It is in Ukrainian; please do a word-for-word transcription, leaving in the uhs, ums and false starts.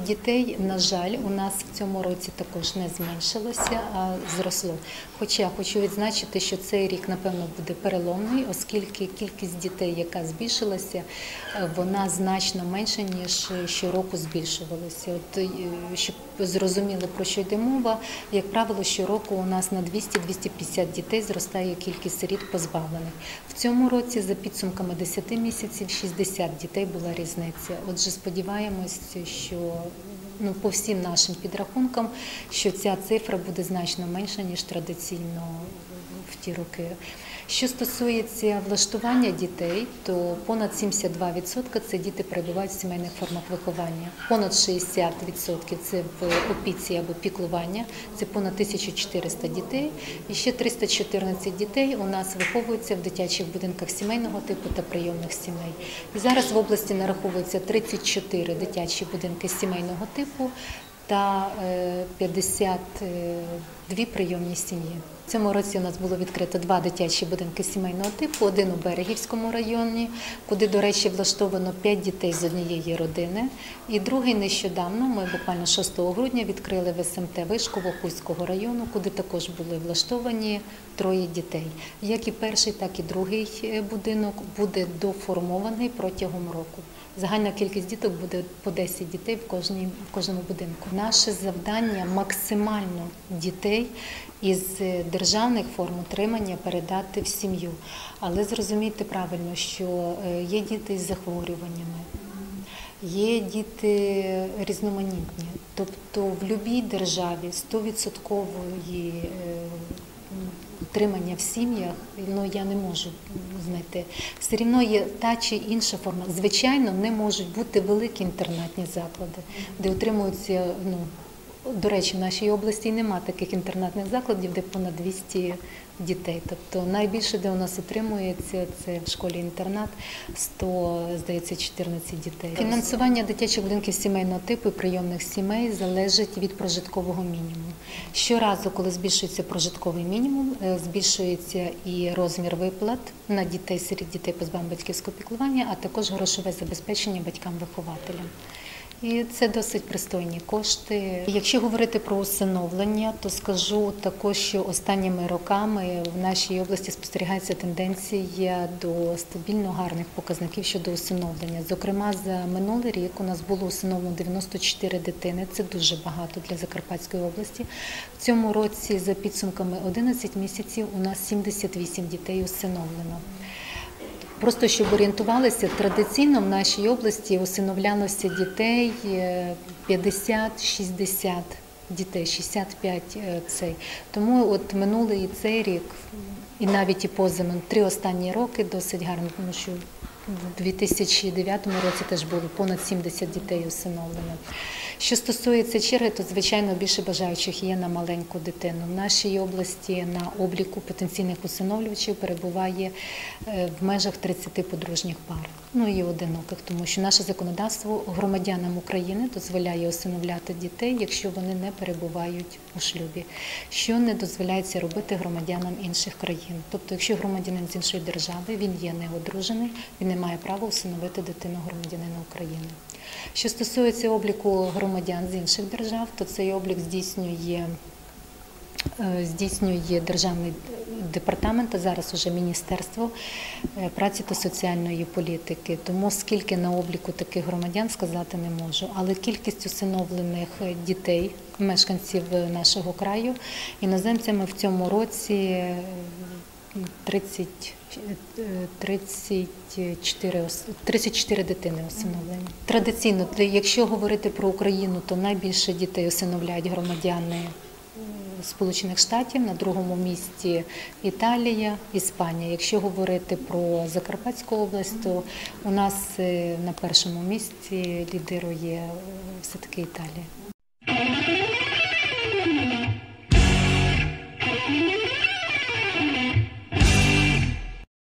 Дітей, на жаль, у нас в цьому році також не зменшилося, а зросло. Хоча хочу відзначити, що цей рік, напевно, буде переломний, оскільки кількість дітей, яка збільшилася, вона значно менша, ніж щороку збільшувалася. От, щоб зрозуміли, про що йде мова, як правило, щороку у нас на двісті - двісті п'ятдесят дітей зростає кількість сиріт позбавлених. В цьому році, за підсумками десяти місяців, шістдесят дітей була різниця. Отже, сподіваємось, що ну, по всім нашим підрахункам, що ця цифра буде значно менша, ніж традиційно в ті роки. Що стосується влаштування дітей, то понад сімдесят два відсотки – це діти перебувають в сімейних формах виховання. Понад шістдесят відсотків – це в опіці або піклування, це понад тисяча чотириста дітей. І ще триста чотирнадцять дітей у нас виховуються в дитячих будинках сімейного типу та прийомних сімей. І зараз в області нараховується тридцять чотири дитячі будинки сімейного типу та п'ятдесят дві прийомні сім'ї. В цьому році у нас було відкрито два дитячі будинки сімейного типу, один у Берегівському районі, куди, до речі, влаштовано п'ять дітей з однієї родини. І другий нещодавно, ми буквально шостого грудня відкрили в ес ем те Вишково Хуського району, куди також були влаштовані троє дітей. Як і перший, так і другий будинок буде доформований протягом року. Загальна кількість діток буде по десять дітей в, кожній, в кожному будинку. Наше завдання – максимально дітей із державних форм утримання передати в сім'ю. Але зрозумійте правильно, що є діти із захворюваннями, є діти різноманітні. Тобто в будь-якій державі сто відсотків утримання в сім'ях, ну, я не можу знайти. Все рівно є та чи інша форма. Звичайно, не можуть бути великі інтернатні заклади, де утримуються, ну, до речі, в нашій області немає таких інтернатних закладів, де понад двісті дітей. Тобто найбільше, де у нас утримується, це в школі-інтернат, сто, здається, чотирнадцять дітей. Фінансування дитячих будинків сімейного типу і прийомних сімей залежить від прожиткового мінімуму. Щоразу, коли збільшується прожитковий мінімум, збільшується і розмір виплат на дітей, сиріт, дітей позбавлених батьківського піклування, а також грошове забезпечення батькам-вихователям. І це досить пристойні кошти. Якщо говорити про усиновлення, то скажу також, що останніми роками в нашій області спостерігається тенденція до стабільно гарних показників щодо усиновлення. Зокрема, за минулий рік у нас було усиновлено дев'яносто чотири дитини, це дуже багато для Закарпатської області. В цьому році, за підсумками одинадцяти місяців, у нас сімдесят вісім дітей усиновлено. Просто щоб орієнтувалися, традиційно в нашій області усиновлялося дітей п'ятдесят - шістдесят дітей, шістдесят п'ять цей. Тому от минулий і цей рік, і навіть і поза три останні роки досить гарно, тому що в дві тисячі дев'ятому році теж було понад сімдесят дітей усиновлено. Що стосується черги, то, звичайно, більше бажаючих є на маленьку дитину. В нашій області на обліку потенційних усиновлювачів перебуває в межах тридцяти подружніх пар, ну і одиноких, тому що наше законодавство громадянам України дозволяє усиновляти дітей, якщо вони не перебувають у шлюбі, що не дозволяється робити громадянам інших країн. Тобто, якщо громадянин з іншої держави, він є неодружений, він не має права усиновити дитину громадянина України. Що стосується обліку громадян з інших держав, то цей облік здійснює, здійснює Державний департамент, а зараз уже Міністерство праці та соціальної політики. Тому скільки на обліку таких громадян сказати не можу. Але кількість усиновлених дітей, мешканців нашого краю, іноземцями в цьому році тридцять, тридцять чотири, тридцять чотири дитини усиновлені. Традиційно, якщо говорити про Україну, то найбільше дітей усиновляють громадяни Сполучених Штатів, на другому місці Італія, Іспанія. Якщо говорити про Закарпатську область, то у нас на першому місці лідирує все-таки Італія.